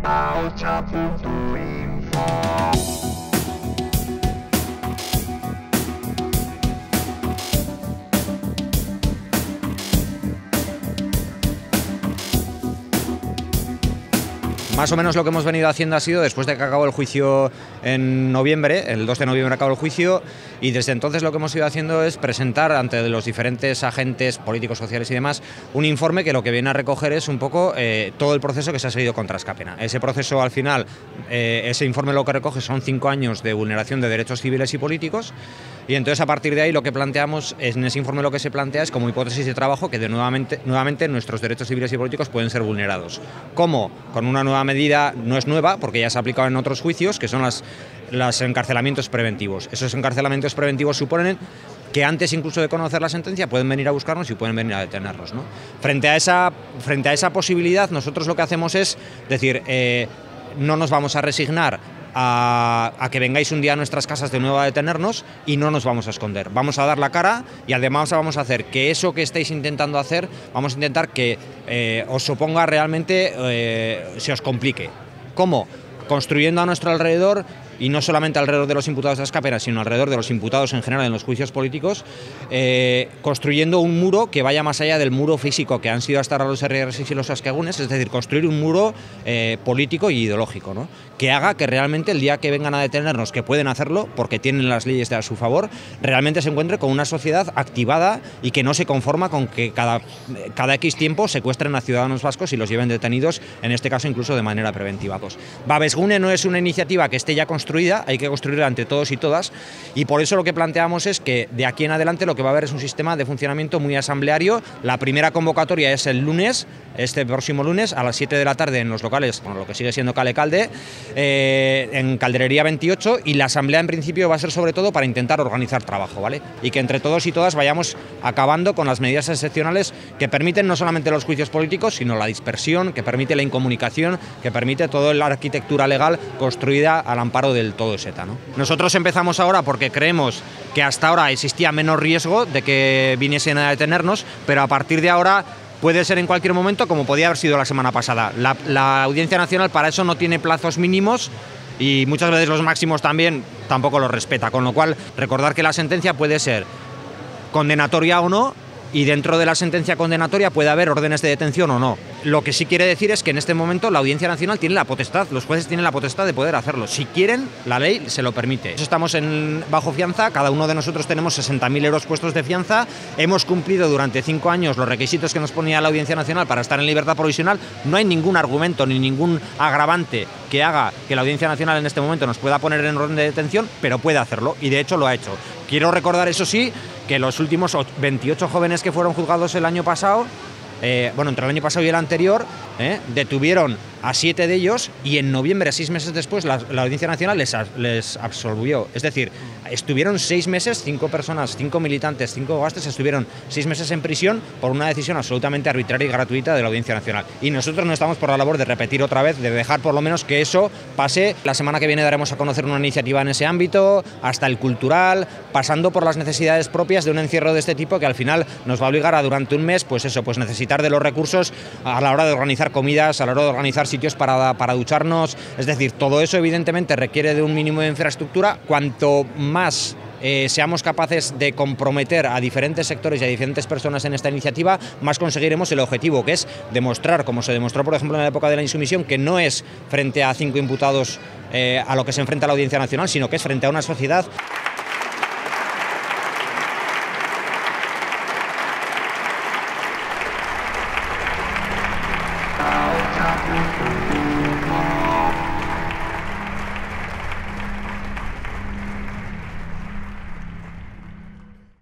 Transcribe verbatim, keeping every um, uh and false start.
Causa punto info. Más o menos lo que hemos venido haciendo ha sido, después de que acabó el juicio en noviembre, el dos de noviembre acabó el juicio, y desde entonces lo que hemos ido haciendo es presentar ante los diferentes agentes políticos, sociales y demás, un informe que lo que viene a recoger es un poco eh, todo el proceso que se ha seguido contra Askapena. Ese proceso, al final, eh, ese informe lo que recoge son cinco años de vulneración de derechos civiles y políticos, y entonces a partir de ahí lo que planteamos, en ese informe lo que se plantea es como hipótesis de trabajo que de nuevamente, nuevamente nuestros derechos civiles y políticos pueden ser vulnerados. ¿Cómo? Con una nueva medida, no es nueva porque ya se ha aplicado en otros juicios, que son las, los encarcelamientos preventivos. Esos encarcelamientos preventivos suponen que antes incluso de conocer la sentencia pueden venir a buscarnos y pueden venir a detenernos, ¿no? Frente a esa, frente a esa posibilidad, nosotros lo que hacemos es decir, eh, no nos vamos a resignar A, a que vengáis un día a nuestras casas de nuevo a detenernos y no nos vamos a esconder. Vamos a dar la cara y además vamos a hacer que eso que estáis intentando hacer, vamos a intentar que eh, os suponga realmente, eh, se os complique. ¿Cómo? Construyendo a nuestro alrededor, y no solamente alrededor de los imputados de Askapena, sino alrededor de los imputados en general en los juicios políticos, eh, construyendo un muro que vaya más allá del muro físico que han sido hasta ahora los erre erre seis y los askegunes, es decir, construir un muro eh, político y ideológico, ¿no? Que haga que realmente el día que vengan a detenernos, que pueden hacerlo porque tienen las leyes a su favor, realmente se encuentre con una sociedad activada y que no se conforma con que cada, cada X tiempo secuestren a ciudadanos vascos y los lleven detenidos, en este caso incluso de manera preventiva. Pues, Babesgune no es una iniciativa que esté ya construida, hay que construirla entre todos y todas, y por eso lo que planteamos es que de aquí en adelante lo que va a haber es un sistema de funcionamiento muy asambleario. La primera convocatoria es el lunes, este próximo lunes, a las siete de la tarde en los locales, bueno, lo que sigue siendo Kale Kalde, eh, en Calderería veintiocho, y la asamblea en principio va a ser sobre todo para intentar organizar trabajo, ¿vale? Y que entre todos y todas vayamos acabando con las medidas excepcionales que permiten no solamente los juicios políticos, sino la dispersión, que permite la incomunicación, que permite toda la arquitectura legal construida al amparo del todo ETA, ¿no? Nosotros empezamos ahora porque creemos que hasta ahora existía menos riesgo de que viniesen a detenernos, pero a partir de ahora puede ser en cualquier momento, como podía haber sido la semana pasada. La, la Audiencia Nacional para eso no tiene plazos mínimos y muchas veces los máximos también tampoco los respeta, con lo cual recordar que la sentencia puede ser condenatoria o no, y dentro de la sentencia condenatoria puede haber órdenes de detención o no. Lo que sí quiere decir es que en este momento la Audiencia Nacional tiene la potestad, los jueces tienen la potestad de poder hacerlo. Si quieren, la ley se lo permite. Estamos en, bajo fianza, cada uno de nosotros tenemos sesenta mil euros puestos de fianza, hemos cumplido durante cinco años los requisitos que nos ponía la Audiencia Nacional para estar en libertad provisional. No hay ningún argumento ni ningún agravante que haga que la Audiencia Nacional en este momento nos pueda poner en orden de detención, pero puede hacerlo, y de hecho lo ha hecho. Quiero recordar, eso sí, que los últimos veintiocho jóvenes que fueron juzgados el año pasado, eh, bueno, entre el año pasado y el anterior, eh, detuvieron a siete de ellos y en noviembre, seis meses después, la, la Audiencia Nacional les, les absolvió. Es decir, estuvieron seis meses, cinco personas, cinco militantes, cinco gastes, estuvieron seis meses en prisión por una decisión absolutamente arbitraria y gratuita de la Audiencia Nacional. Y nosotros no estamos por la labor de repetir otra vez, de dejar por lo menos que eso pase. La semana que viene daremos a conocer una iniciativa en ese ámbito, hasta el cultural, pasando por las necesidades propias de un encierro de este tipo que al final nos va a obligar a durante un mes, pues eso, pues necesitar de los recursos a la hora de organizar comidas, a la hora de organizar sitios para, para ducharnos. Es decir, todo eso evidentemente requiere de un mínimo de infraestructura. Cuanto más eh, seamos capaces de comprometer a diferentes sectores y a diferentes personas en esta iniciativa, más conseguiremos el objetivo, que es demostrar, como se demostró por ejemplo en la época de la insumisión, que no es frente a cinco imputados eh, a lo que se enfrenta la Audiencia Nacional, sino que es frente a una sociedad